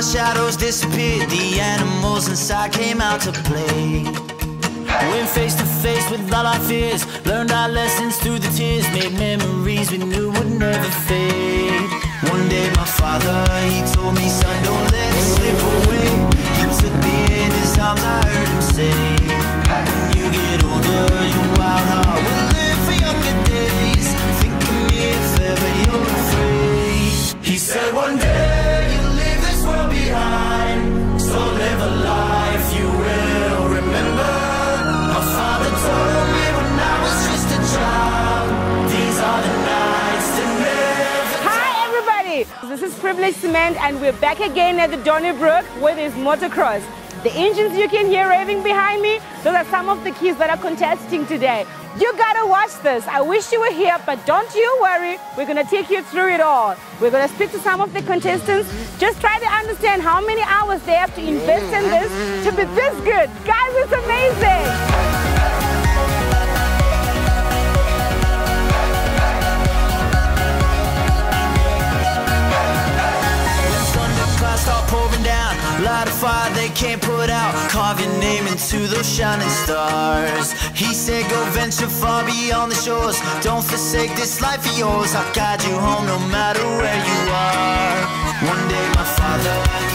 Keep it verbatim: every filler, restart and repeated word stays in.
shadows disappeared, the animals inside came out to play. Went face to face with all our fears, learned our lessons through the tears, made memories we knew would never fade. One day my father, he told me, son, don't let it slip away. He took me in his arms, I heard him say, when you get older, your wild heart will live for younger days. Think of me if ever you're afraid. He said one day you'll leave this world behind, so live a life you will remember. My father told me when I was just a child, these are the nights that never. Hi everybody, this is Privileged Cement and we're back again at the Donnybrook where there's motocross. The engines you can hear raving behind me, those are some of the kids that are contesting today. You gotta watch this. I wish you were here, but don't you worry. We're gonna take you through it all. We're gonna speak to some of the contestants. Just try to understand how many hours they have to invest in this to be this good. Guys, it's amazing. Start pouring down, light a fire they can't put out, carve your name into those shining stars. He said go venture far beyond the shores, don't forsake this life of yours, I'll guide you home no matter where you are. One day my father